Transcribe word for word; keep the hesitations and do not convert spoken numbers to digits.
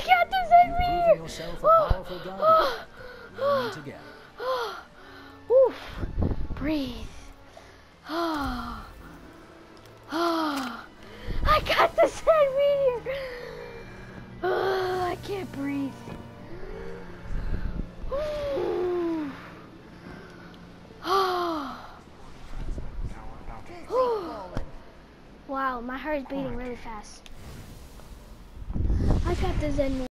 got the Zen meteor! yourself a powerful guardian. We'll meet again. Oof. Breathe. Oh. Oh. I got the Zen meteor! Oh, I can't breathe. Ooh. Oh. Wow, my heart is beating really fast. I got the Zen meteor.